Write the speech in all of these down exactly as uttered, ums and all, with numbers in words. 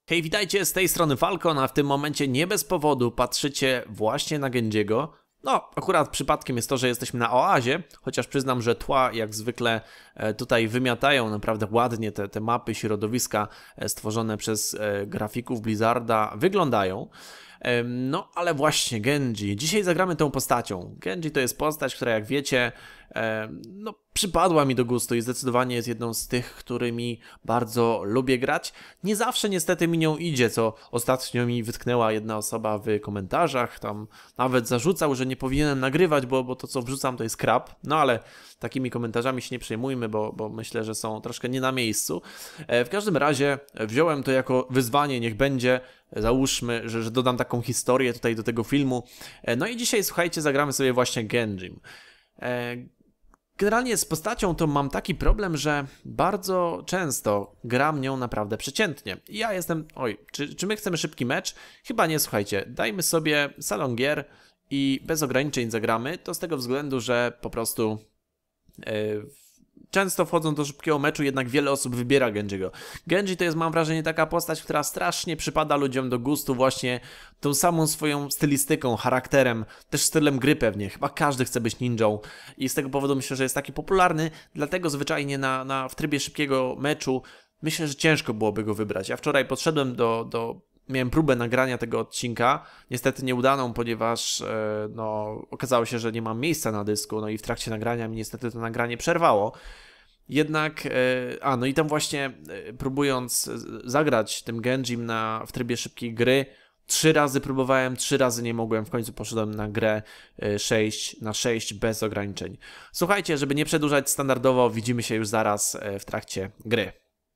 Hej, witajcie, z tej strony Falcon, a w tym momencie nie bez powodu patrzycie właśnie na Genjiego. No, akurat przypadkiem jest to, że jesteśmy na oazie, chociaż przyznam, że tła jak zwykle tutaj wymiatają naprawdę ładnie te, te mapy, środowiska stworzone przez grafików Blizzarda wyglądają. No, ale właśnie Genji. Dzisiaj zagramy tą postacią. Genji to jest postać, która jak wiecie, no, przypadła mi do gustu i zdecydowanie jest jedną z tych, którymi bardzo lubię grać. Nie zawsze niestety mi nią idzie, co ostatnio mi wytknęła jedna osoba w komentarzach. Tam nawet zarzucał, że nie powinienem nagrywać, bo, bo to co wrzucam to jest crap. No ale takimi komentarzami się nie przejmujmy, bo, bo myślę, że są troszkę nie na miejscu. W każdym razie wziąłem to jako wyzwanie, niech będzie. Załóżmy, że, że dodam taką historię tutaj do tego filmu. No i dzisiaj, słuchajcie, zagramy sobie właśnie Genjim. Generalnie z postacią to mam taki problem, że bardzo często gram nią naprawdę przeciętnie. I ja jestem... Oj, czy, czy my chcemy szybki mecz? Chyba nie, słuchajcie. Dajmy sobie salon gier i bez ograniczeń zagramy. To z tego względu, że po prostu... Yy, Często wchodząc do szybkiego meczu, jednak wiele osób wybiera Genjiego. Genji to jest, mam wrażenie, taka postać, która strasznie przypada ludziom do gustu właśnie tą samą swoją stylistyką, charakterem, też stylem gry pewnie. Chyba każdy chce być ninją i z tego powodu myślę, że jest taki popularny, dlatego zwyczajnie na, na, w trybie szybkiego meczu myślę, że ciężko byłoby go wybrać. Ja wczoraj podszedłem do... do Miałem próbę nagrania tego odcinka, niestety nieudaną, ponieważ e, no, okazało się, że nie mam miejsca na dysku, no i w trakcie nagrania mi niestety to nagranie przerwało. Jednak, e, a no i tam właśnie e, próbując zagrać tym Genjim na, w trybie szybkiej gry, trzy razy próbowałem, trzy razy nie mogłem, w końcu poszedłem na grę e, sześć na sześć bez ograniczeń. Słuchajcie, żeby nie przedłużać, standardowo widzimy się już zaraz e, w trakcie gry.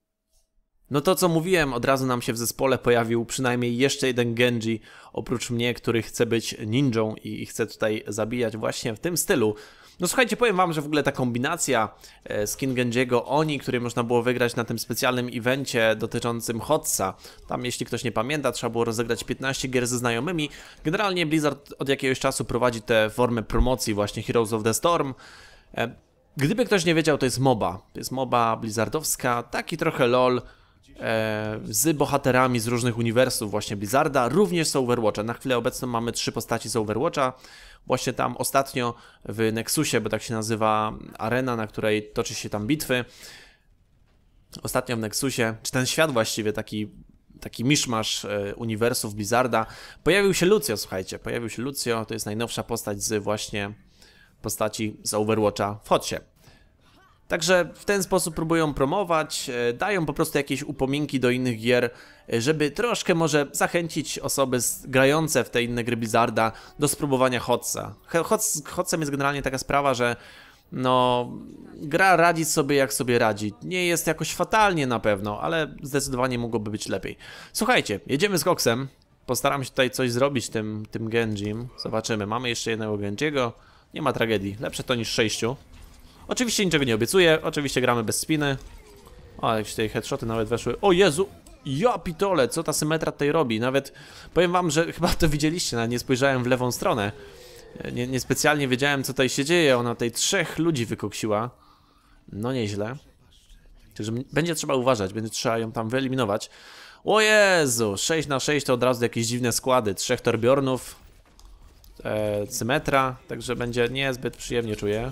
No to co mówiłem, od razu nam się w zespole pojawił przynajmniej jeszcze jeden Genji, oprócz mnie, który chce być ninją i chce tutaj zabijać właśnie w tym stylu. No słuchajcie, powiem wam, że w ogóle ta kombinacja skin Genjiego Oni, który można było wygrać na tym specjalnym evencie dotyczącym Hotsa. Tam, jeśli ktoś nie pamięta, trzeba było rozegrać piętnaście gier ze znajomymi. Generalnie Blizzard od jakiegoś czasu prowadzi tę formę promocji właśnie Heroes of the Storm. Gdyby ktoś nie wiedział, to jest MOBA. To jest MOBA blizzardowska, taki trochę LOL. Z bohaterami z różnych uniwersów właśnie Blizzarda, również z Overwatcha. Na chwilę obecną mamy trzy postaci z Overwatcha. Właśnie tam ostatnio w Nexusie, bo tak się nazywa arena, na której toczy się tam bitwy. Ostatnio w Nexusie, czy ten świat właściwie, taki, taki miszmasz uniwersów Blizzarda, pojawił się Lucio, słuchajcie. Pojawił się Lucio, to jest najnowsza postać z właśnie postaci z Overwatcha w Hotsie. Także w ten sposób próbują promować, dają po prostu jakieś upominki do innych gier, żeby troszkę może zachęcić osoby grające w te inne gry Blizzarda do spróbowania Hotsa. Hots, Hotsem jest generalnie taka sprawa, że no, gra radzi sobie jak sobie radzi. Nie jest jakoś fatalnie na pewno, ale zdecydowanie mogłoby być lepiej. Słuchajcie, jedziemy z Koksem. Postaram się tutaj coś zrobić tym, tym Genjim. Zobaczymy, mamy jeszcze jednego Genjiego. Nie ma tragedii, lepsze to niż sześciu. Oczywiście niczego nie obiecuję, oczywiście gramy bez spiny. O, jakieś tutaj headshoty nawet weszły. O Jezu! Ja pitole, co ta symetra tutaj robi? Nawet powiem wam, że chyba to widzieliście, nawet nie spojrzałem w lewą stronę. Nie, niespecjalnie wiedziałem, co tutaj się dzieje. Ona tutaj trzech ludzi wykoksiła. No nieźle. Także będzie trzeba uważać, będzie trzeba ją tam wyeliminować. O Jezu! sześć na sześć to od razu jakieś dziwne składy. Trzech Torbjornów. E, symetra, także będzie niezbyt przyjemnie, czuję.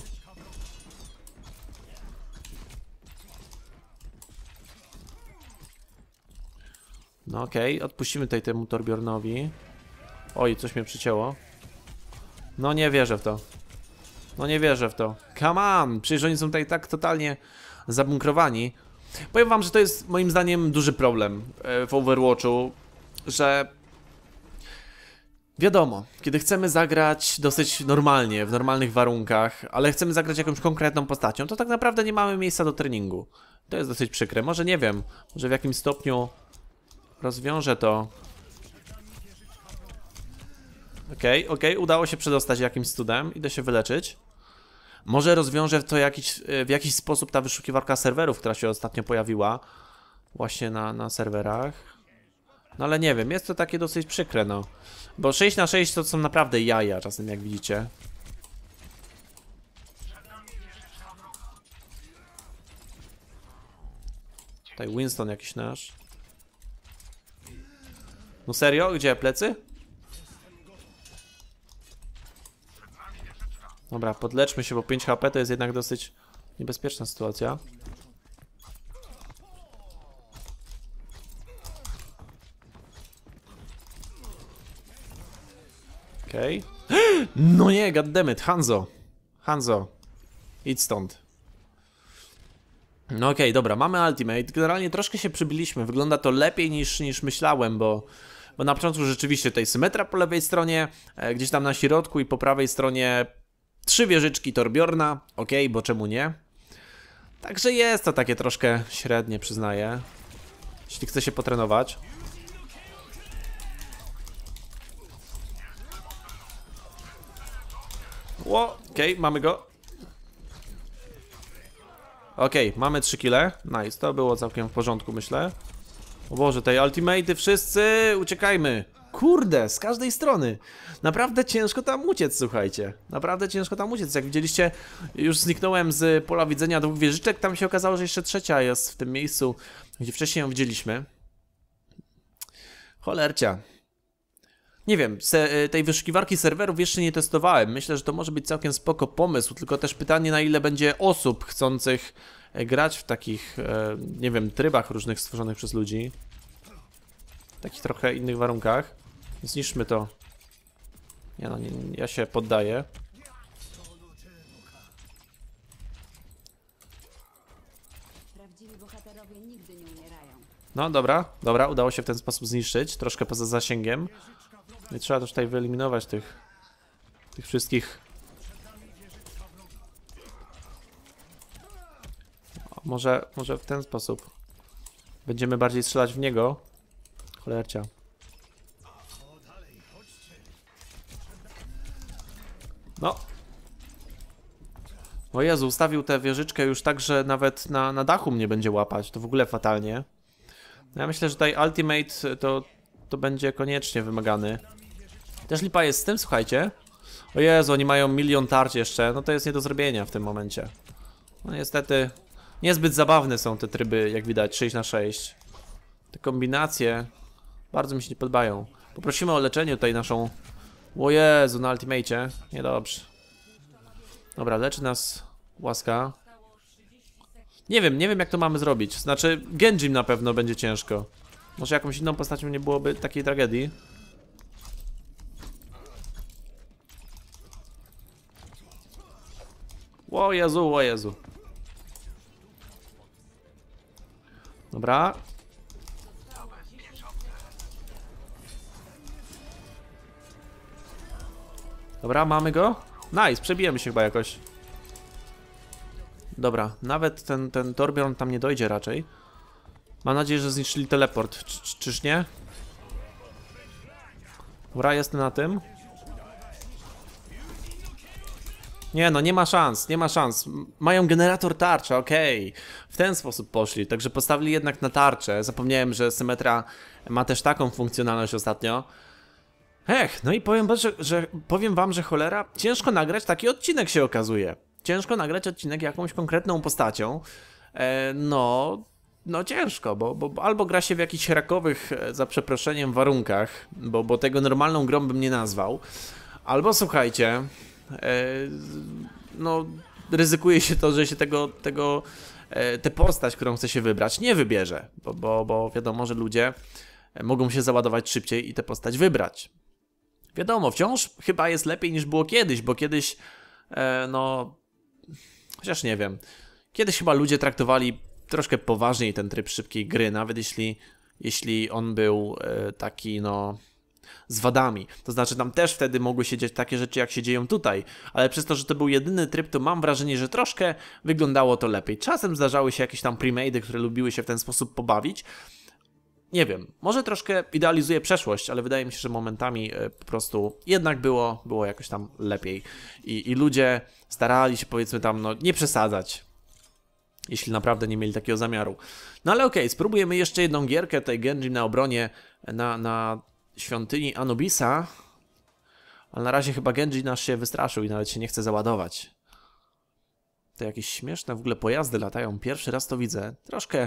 No okej, okay. Odpuścimy tutaj temu Torbjornowi. Oj, coś mnie przycięło. No nie wierzę w to. No nie wierzę w to. Come on! Przecież oni są tutaj tak totalnie zabunkrowani. Powiem wam, że to jest moim zdaniem duży problem w Overwatchu, że wiadomo, kiedy chcemy zagrać dosyć normalnie, w normalnych warunkach, ale chcemy zagrać jakąś konkretną postacią, to tak naprawdę nie mamy miejsca do treningu. To jest dosyć przykre. Może nie wiem, może w jakimś stopniu rozwiążę to. Okej, okay, okej, okay. Udało się przedostać jakimś cudem. Idę się wyleczyć. Może rozwiążę to jakiś, w jakiś sposób ta wyszukiwarka serwerów, która się ostatnio pojawiła. Właśnie na, na serwerach. No ale nie wiem, jest to takie dosyć przykre, no. Bo sześć na sześć to są naprawdę jaja czasem, jak widzicie. Tutaj Winston jakiś nasz. No serio? Gdzie? Plecy? Dobra, podleczmy się, bo pięć H P to jest jednak dosyć niebezpieczna sytuacja. Okej. Okay. No nie, goddammit, Hanzo. Hanzo. Idź stąd. No okej, okay, dobra, mamy ultimate. Generalnie troszkę się przybiliśmy. Wygląda to lepiej niż, niż myślałem, bo, bo na początku rzeczywiście tutaj Symetra po lewej stronie, e, gdzieś tam na środku i po prawej stronie trzy wieżyczki Torbjorna. Okej, okay, bo czemu nie? Także jest to takie troszkę średnie, przyznaję. Jeśli chce się potrenować. Ło, okej, okay, mamy go. Okej, okay, mamy trzy kile. Nice, to było całkiem w porządku, myślę. O Boże, tej ultimaty wszyscy, uciekajmy. Kurde, z każdej strony. Naprawdę ciężko tam uciec, słuchajcie. Naprawdę ciężko tam uciec. Jak widzieliście, już zniknąłem z pola widzenia dwóch wieżyczek. Tam się okazało, że jeszcze trzecia jest w tym miejscu, gdzie wcześniej ją widzieliśmy. Cholercia. Nie wiem, tej wyszukiwarki serwerów jeszcze nie testowałem. Myślę, że to może być całkiem spoko pomysł, tylko też pytanie, na ile będzie osób chcących grać w takich, nie wiem, trybach różnych stworzonych przez ludzi. W takich trochę innych warunkach. Zniszczmy to. Nie no, nie, ja się poddaję. Prawdziwi bohaterowie nigdy nie umierają. No dobra, dobra, udało się w ten sposób zniszczyć. Troszkę poza zasięgiem. I trzeba też tutaj wyeliminować tych tych wszystkich. O, może, może w ten sposób będziemy bardziej strzelać w niego. Cholercia. No. O Jezu, ustawił tę wieżyczkę już tak, że nawet na, na dachu mnie będzie łapać. To w ogóle fatalnie. Ja myślę, że tutaj ultimate to, to będzie koniecznie wymagany. Też lipa jest z tym, słuchajcie. O Jezu, oni mają milion tarcz jeszcze. No to jest nie do zrobienia w tym momencie. No niestety niezbyt zabawne są te tryby, jak widać, sześć na sześć. Te kombinacje bardzo mi się nie podobają. Poprosimy o leczenie tutaj naszą... O Jezu, na ultimacie. Niedobrze. Dobra, leczy nas łaska. Nie wiem, nie wiem jak to mamy zrobić. Znaczy, Genjim na pewno będzie ciężko. Może jakąś inną postacią nie byłoby takiej tragedii. O Jezu, o Jezu. Dobra. Dobra, mamy go. Nice, przebijemy się chyba jakoś. Dobra, nawet ten, ten Torbjorn tam nie dojdzie raczej. Mam nadzieję, że zniszczyli teleport. Czy, czy, czyż nie? Dobra, jestem na tym. Nie no, nie ma szans, nie ma szans. Mają generator tarcza, okej. Okay. W ten sposób poszli, także postawili jednak na tarczę. Zapomniałem, że Symetra ma też taką funkcjonalność ostatnio. Ech, no i powiem wam, że, że, powiem wam, że cholera, ciężko nagrać taki odcinek się okazuje. Ciężko nagrać odcinek jakąś konkretną postacią. E, no, no ciężko, bo, bo albo gra się w jakichś rakowych, za przeproszeniem, warunkach, bo, bo tego normalną grą bym nie nazwał. Albo słuchajcie, e, no ryzykuje się to, że się tego, tego e, tę postać, którą chce się wybrać, nie wybierze, bo, bo, bo wiadomo, że ludzie mogą się załadować szybciej i tę postać wybrać. Wiadomo, wciąż chyba jest lepiej niż było kiedyś, bo kiedyś, e, no, chociaż nie wiem, kiedyś chyba ludzie traktowali troszkę poważniej ten tryb szybkiej gry, nawet jeśli, jeśli on był e, taki, no, z wadami. To znaczy tam też wtedy mogły się dziać takie rzeczy, jak się dzieją tutaj, ale przez to, że to był jedyny tryb, to mam wrażenie, że troszkę wyglądało to lepiej. Czasem zdarzały się jakieś tam premade'y, które lubiły się w ten sposób pobawić. Nie wiem, może troszkę idealizuję przeszłość, ale wydaje mi się, że momentami po prostu jednak było, było jakoś tam lepiej. I, i ludzie starali się, powiedzmy tam, no nie przesadzać, jeśli naprawdę nie mieli takiego zamiaru. No ale okej, okay, spróbujemy jeszcze jedną gierkę, tutaj Genjim na obronie na, na świątyni Anubisa. Ale na razie chyba Genjin nasz się wystraszył i nawet się nie chce załadować. To jakieś śmieszne w ogóle pojazdy latają, pierwszy raz to widzę. Troszkę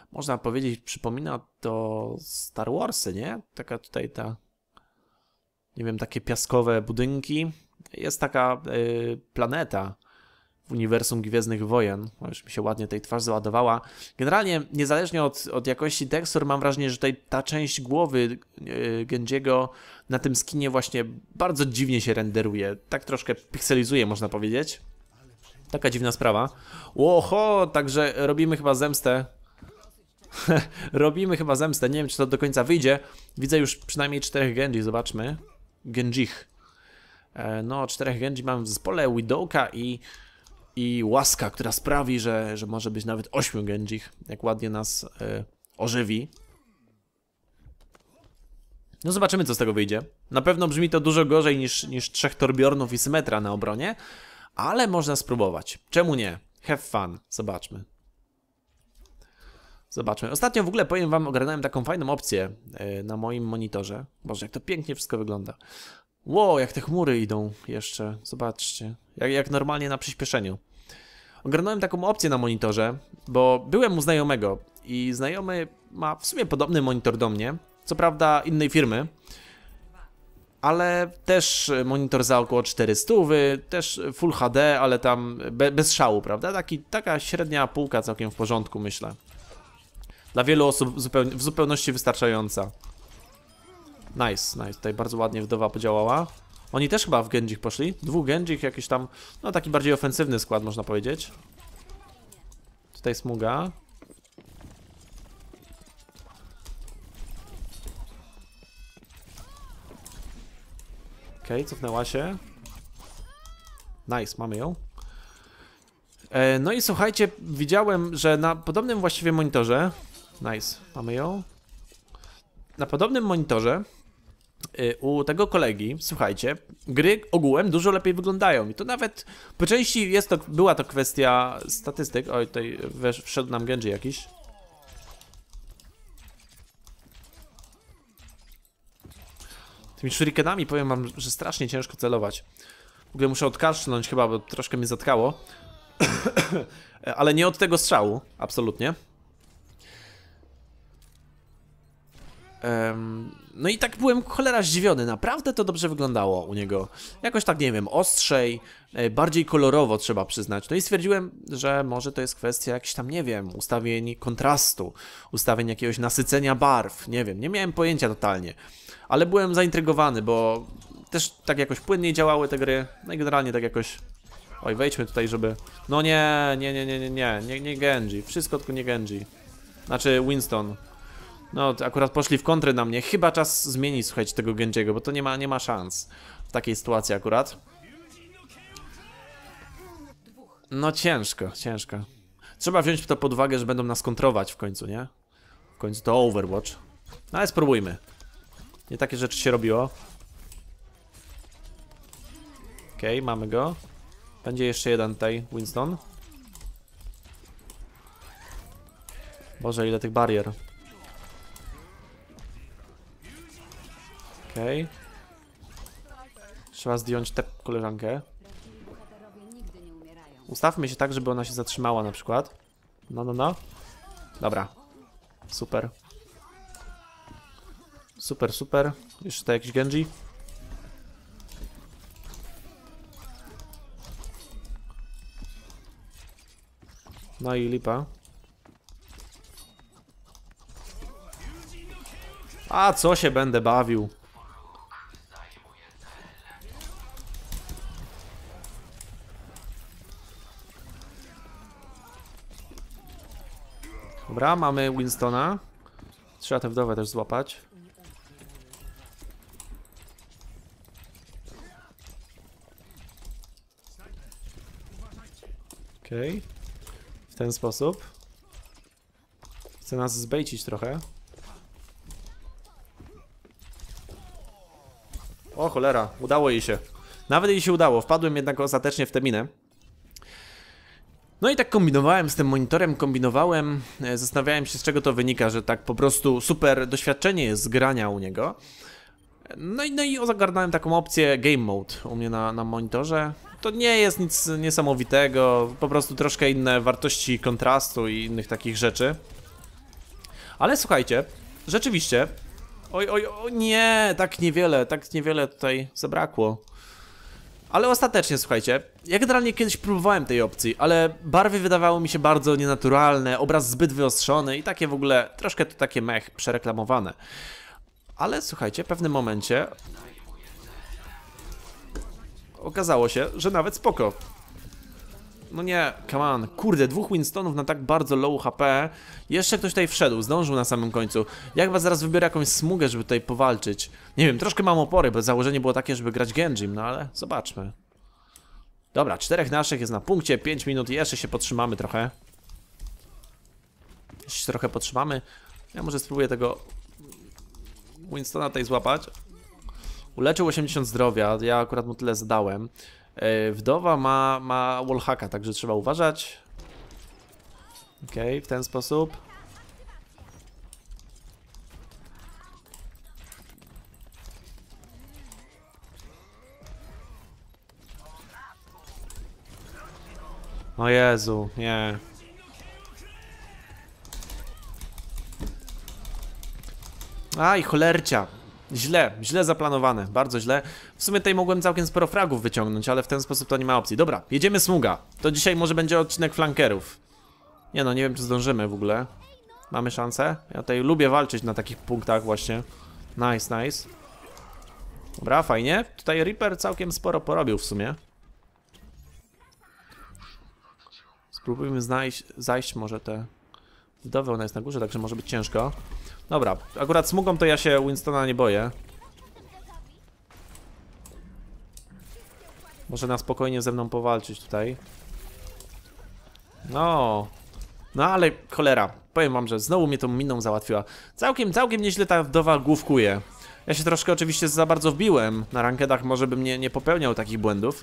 można powiedzieć, przypomina to Star Warsy, nie? Taka tutaj ta, nie wiem, takie piaskowe budynki. Jest taka y, planeta w uniwersum Gwiezdnych Wojen. O, już mi się ładnie tej twarz załadowała. Generalnie, niezależnie od, od jakości tekstur, mam wrażenie, że tutaj ta część głowy yy, Genjiego na tym skinie właśnie bardzo dziwnie się renderuje. Tak troszkę pikselizuje, można powiedzieć. Taka dziwna sprawa. Łoho, także robimy chyba zemstę. robimy chyba zemstę. Nie wiem, czy to do końca wyjdzie. Widzę już przynajmniej czterech Genji, zobaczmy. Genjich. E, no, czterech Genji mam w zespole, Widowka i... I łaska, która sprawi, że, że może być nawet ośmiu Genjich, jak ładnie nas y, ożywi. No zobaczymy, co z tego wyjdzie. Na pewno brzmi to dużo gorzej niż, niż trzech Torbjornów i Symetra na obronie, ale można spróbować. Czemu nie? Have fun. Zobaczmy. Zobaczmy. Ostatnio w ogóle, powiem wam, ogarnąłem taką fajną opcję y, na moim monitorze. Boże, jak to pięknie wszystko wygląda. Wow, jak te chmury idą jeszcze. Zobaczcie. Jak, jak normalnie na przyspieszeniu. Ogarnąłem taką opcję na monitorze, bo byłem u znajomego i znajomy ma w sumie podobny monitor do mnie. Co prawda innej firmy, ale też monitor za około czterysta, też Full H D, ale tam be, bez szału, prawda? Taki, taka średnia półka całkiem w porządku, myślę. Dla wielu osób zupełnie, w zupełności wystarczająca. Nice, nice. Tutaj bardzo ładnie wdowa podziałała. Oni też chyba w Genjich poszli. Dwóch Genjich, jakiś tam, no taki bardziej ofensywny skład, można powiedzieć. Tutaj smuga. Okej, okay, cofnęła się. Nice, mamy ją. E, no i słuchajcie, widziałem, że na podobnym właściwie monitorze... Nice, mamy ją. Na podobnym monitorze u tego kolegi, słuchajcie, gry ogółem dużo lepiej wyglądają i to nawet po części jest to, była to kwestia statystyk. Oj, tutaj wesz, wszedł nam Genji jakiś. Tymi shurikenami powiem wam, że strasznie ciężko celować. W ogóle muszę odkaszlnąć chyba, bo troszkę mnie zatkało. Ale nie od tego strzału, absolutnie. Um, no i tak byłem cholera zdziwiony, naprawdę to dobrze wyglądało u niego. Jakoś tak, nie wiem, ostrzej, bardziej kolorowo trzeba przyznać. No i stwierdziłem, że może to jest kwestia jakichś tam, nie wiem, ustawień kontrastu, ustawień jakiegoś nasycenia barw, nie wiem, nie miałem pojęcia totalnie. Ale byłem zaintrygowany, bo też tak jakoś płynniej działały te gry, no i generalnie tak jakoś... Oj, wejdźmy tutaj, żeby... No nie, nie, nie, nie, nie, nie, nie, nie Genji, wszystko tylko nie Genji. Znaczy Winston. No, akurat poszli w kontry na mnie. Chyba czas zmienić, słuchajcie, tego Genjiego, bo to nie ma, nie ma szans w takiej sytuacji akurat. No ciężko, ciężko. Trzeba wziąć to pod uwagę, że będą nas kontrować w końcu, nie? W końcu to Overwatch. No ale spróbujmy. Nie takie rzeczy się robiło. Okej, okay, mamy go. Będzie jeszcze jeden tutaj, Winston. Boże, ile tych barier. Okej. Okay. Trzeba zdjąć tę koleżankę. Ustawmy się tak, żeby ona się zatrzymała na przykład. No, no, no. Dobra. Super. Super, super. Jeszcze tutaj jakiś Genji. No i lipa. A co się będę bawił? Dobra, mamy Winstona. Trzeba tę wdowę też złapać. Okej. Okay. W ten sposób. Chce nas zbejcić trochę. O cholera, udało jej się. Nawet jej się udało, wpadłem jednak ostatecznie w tę minę. No i tak kombinowałem z tym monitorem, kombinowałem, zastanawiałem się, z czego to wynika, że tak po prostu super doświadczenie jest z grania u niego. No i, no i zagarnąłem taką opcję Game Mode u mnie na, na monitorze. To nie jest nic niesamowitego, po prostu troszkę inne wartości kontrastu i innych takich rzeczy. Ale słuchajcie, rzeczywiście... Oj, oj, oj, nie, tak niewiele, tak niewiele tutaj zabrakło. Ale ostatecznie, słuchajcie, ja generalnie kiedyś próbowałem tej opcji, ale barwy wydawały mi się bardzo nienaturalne, obraz zbyt wyostrzony i takie w ogóle, troszkę to takie mech przereklamowane. Ale słuchajcie, w pewnym momencie okazało się, że nawet spoko. No nie, come on, kurde, dwóch Winstonów na tak bardzo low H P. Jeszcze ktoś tutaj wszedł, zdążył na samym końcu. Ja chyba zaraz wybiorę jakąś smugę, żeby tutaj powalczyć. Nie wiem, troszkę mam opory, bo założenie było takie, żeby grać Genjim, no ale zobaczmy. Dobra, czterech naszych jest na punkcie, pięć minut i jeszcze się potrzymamy trochę. Jeszcze się trochę potrzymamy. Ja może spróbuję tego Winstona tutaj złapać. Uleczył osiemdziesiąt zdrowia, ja akurat mu tyle zadałem. Wdowa ma, ma wallhacka, także trzeba uważać. Okej, okay, w ten sposób. O Jezu, nie. Aj, cholercia. Źle, źle zaplanowane, bardzo źle. W sumie tutaj mogłem całkiem sporo fragów wyciągnąć, ale w ten sposób to nie ma opcji. Dobra, jedziemy smuga. To dzisiaj może będzie odcinek flankerów. Nie no, nie wiem czy zdążymy w ogóle. Mamy szansę? Ja tutaj lubię walczyć na takich punktach właśnie. Nice, nice. Dobra, fajnie. Tutaj Reaper całkiem sporo porobił w sumie. Spróbujmy znaleźć, zajść może te wdowy, ona jest na górze, także może być ciężko. Dobra, akurat smugą to ja się Winstona nie boję. Może na spokojnie ze mną powalczyć tutaj. No. No ale cholera, powiem wam, że znowu mnie tą miną załatwiła. Całkiem, całkiem nieźle ta wdowa główkuje. Ja się troszkę oczywiście za bardzo wbiłem. Na rankedach może bym nie, nie popełniał takich błędów.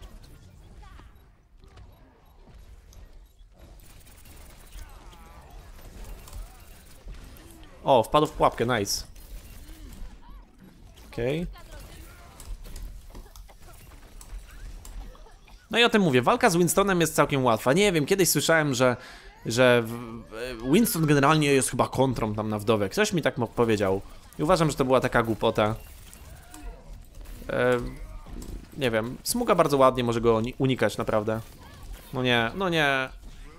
O, wpadł w pułapkę, nice. Okej. Okay. No i o tym mówię, walka z Winstonem jest całkiem łatwa. Nie wiem, kiedyś słyszałem, że, że Winston generalnie jest chyba kontrą tam na wdowę. Ktoś mi tak powiedział. I uważam, że to była taka głupota. E, nie wiem, smuga bardzo ładnie może go unikać naprawdę. No nie, no nie.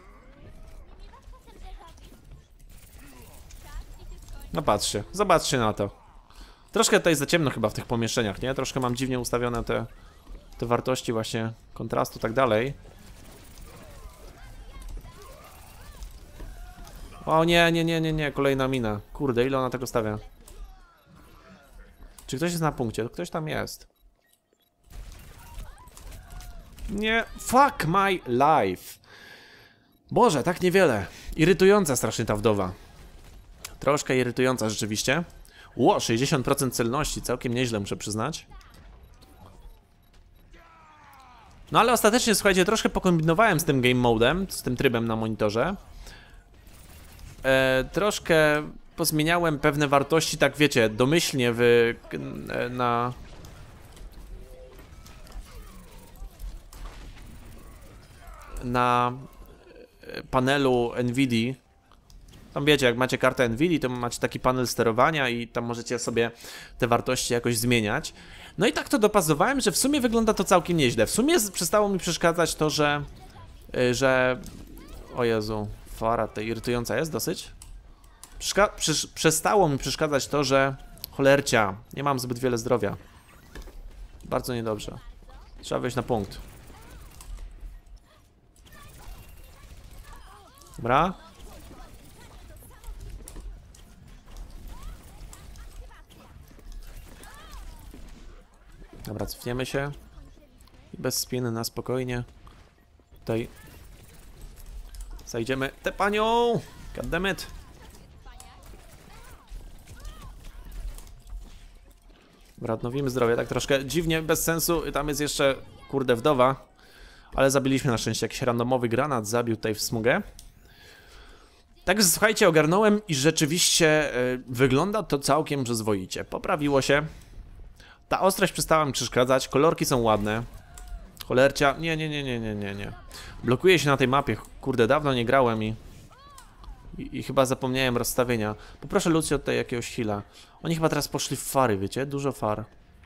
No patrzcie, zobaczcie na to. Troszkę tutaj za ciemno chyba w tych pomieszczeniach, nie? Troszkę mam dziwnie ustawione te, te wartości właśnie kontrastu i tak dalej. O nie, nie, nie, nie, nie, kolejna mina. Kurde, ile ona tego stawia? Czy ktoś jest na punkcie? Ktoś tam jest. Nie, fuck my life. Boże, tak niewiele. Irytująca strasznie ta wdowa. Troszkę irytująca rzeczywiście. Ło, sześćdziesiąt procent celności, całkiem nieźle muszę przyznać. No ale ostatecznie, słuchajcie, troszkę pokombinowałem z tym game modem, z tym trybem na monitorze. E, troszkę pozmieniałem pewne wartości, tak wiecie, domyślnie w, na... na panelu Nvidia. Tam wiecie, jak macie kartę Nvidia, to macie taki panel sterowania i tam możecie sobie te wartości jakoś zmieniać. No i tak to dopasowałem, że w sumie wygląda to całkiem nieźle. W sumie przestało mi przeszkadzać to, że... że... O Jezu, fara tutaj irytująca jest dosyć. Przeszka przesz przestało mi przeszkadzać to, że... Cholercia, nie mam zbyt wiele zdrowia. Bardzo niedobrze. Trzeba wejść na punkt. Dobra. Dobra, cofniemy się. I bez spiny na spokojnie. Tutaj zajdziemy tę panią. Goddammit. Dobra, odnowimy zdrowie. Tak troszkę dziwnie, bez sensu. Tam jest jeszcze, kurde, wdowa. Ale zabiliśmy na szczęście jakiś randomowy granat. Zabił tutaj w smugę. Także słuchajcie, ogarnąłem i rzeczywiście yy, wygląda to całkiem przyzwoicie. Poprawiło się. Ta ostrość przestała mi przeszkadzać, kolorki są ładne. Cholercia, nie, nie, nie, nie, nie, nie, nie. Blokuje się na tej mapie, kurde, dawno nie grałem i... I, I chyba zapomniałem rozstawienia. Poproszę Lucy tutaj jakiegoś heala. Oni chyba teraz poszli w fary, wiecie? Dużo far.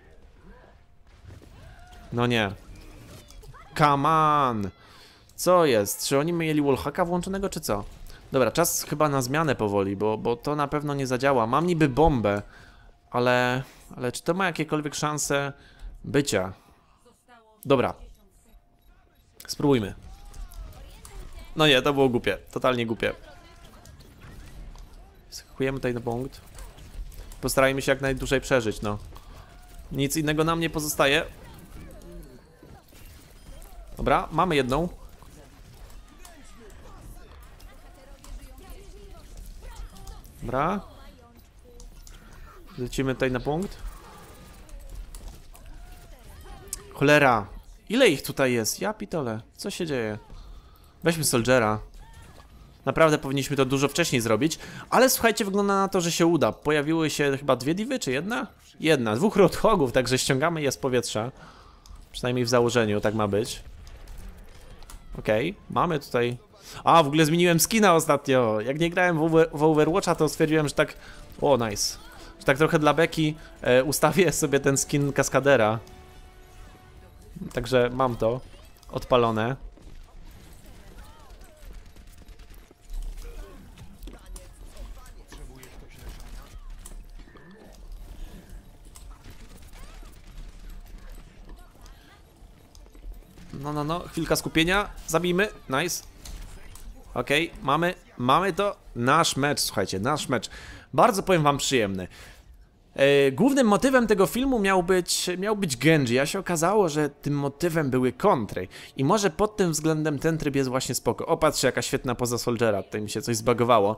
No nie. Come on! Co jest? Czy oni mieli wallhacka włączonego, czy co? Dobra, czas chyba na zmianę powoli, bo, bo to na pewno nie zadziała. Mam niby bombę, ale... Ale czy to ma jakiekolwiek szanse bycia? Dobra. Spróbujmy. No nie, to było głupie. Totalnie głupie. Skakujemy tutaj na punkt. Postarajmy się jak najdłużej przeżyć, no. Nic innego nam nie pozostaje. Dobra, mamy jedną. Dobra. Lecimy tutaj na punkt. Cholera. Ile ich tutaj jest? Ja pitole. Co się dzieje? Weźmy Soldiera. Naprawdę powinniśmy to dużo wcześniej zrobić. Ale słuchajcie, wygląda na to, że się uda. Pojawiły się chyba dwie diwy, czy jedna? Jedna. Dwóch roadhogów, także ściągamy je z powietrza. Przynajmniej w założeniu tak ma być. Okej, okay. Mamy tutaj... A, w ogóle zmieniłem skina ostatnio. Jak nie grałem w, over w Overwatcha, to stwierdziłem, że tak... O, nice. Że tak trochę dla beki e, ustawię sobie ten skin kaskadera. Także mam to odpalone. No, no, no, chwilka skupienia. Zabijmy, nice. Okej, okay, mamy, mamy to. Nasz mecz, słuchajcie, nasz mecz. Bardzo, powiem wam, przyjemny. E, głównym motywem tego filmu miał być, miał być Genji, a się okazało, że tym motywem były kontry. I może pod tym względem ten tryb jest właśnie spoko. O, patrzcie, jaka świetna poza Soldiera, tutaj mi się coś zbagowało.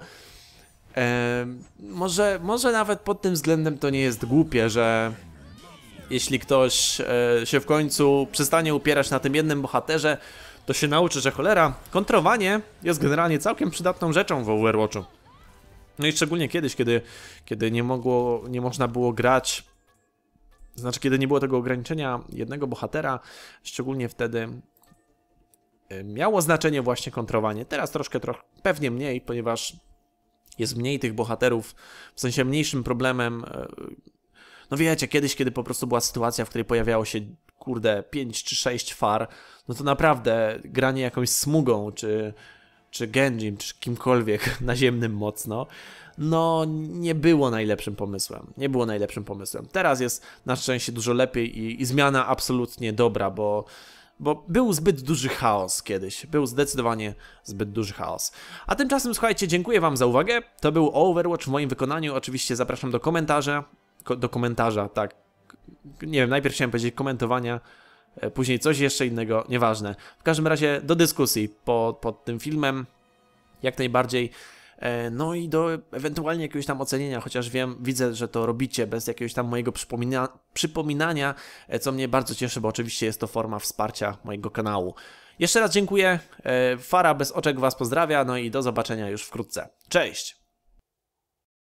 E, może, może nawet pod tym względem to nie jest głupie, że... Jeśli ktoś e, się w końcu przestanie upierać na tym jednym bohaterze, to się nauczy, że cholera, kontrowanie jest generalnie całkiem przydatną rzeczą w Overwatchu. No i szczególnie kiedyś, kiedy, kiedy nie mogło, nie można było grać, znaczy kiedy nie było tego ograniczenia jednego bohatera, szczególnie wtedy e, miało znaczenie właśnie kontrowanie. Teraz troszkę, trochę, pewnie mniej, ponieważ jest mniej tych bohaterów, w sensie mniejszym problemem. E, No wiecie, kiedyś, kiedy po prostu była sytuacja, w której pojawiało się, kurde, pięć czy sześć far, no to naprawdę granie jakąś smugą, czy, czy Genjim, czy kimkolwiek naziemnym mocno, no nie było najlepszym pomysłem. Nie było najlepszym pomysłem. Teraz jest na szczęście dużo lepiej i, i zmiana absolutnie dobra, bo, bo był zbyt duży chaos kiedyś. Był zdecydowanie zbyt duży chaos. A tymczasem, słuchajcie, dziękuję wam za uwagę. To był Overwatch w moim wykonaniu. Oczywiście zapraszam do komentarza. do komentarza, tak. Nie wiem, najpierw chciałem powiedzieć komentowania, później coś jeszcze innego, nieważne. W każdym razie do dyskusji pod, pod tym filmem, jak najbardziej. No i do ewentualnie jakiegoś tam ocenienia, chociaż wiem, widzę, że to robicie bez jakiegoś tam mojego przypomina przypominania, co mnie bardzo cieszy, bo oczywiście jest to forma wsparcia mojego kanału. Jeszcze raz dziękuję, Fara bez oczek was pozdrawia, no i do zobaczenia już wkrótce. Cześć!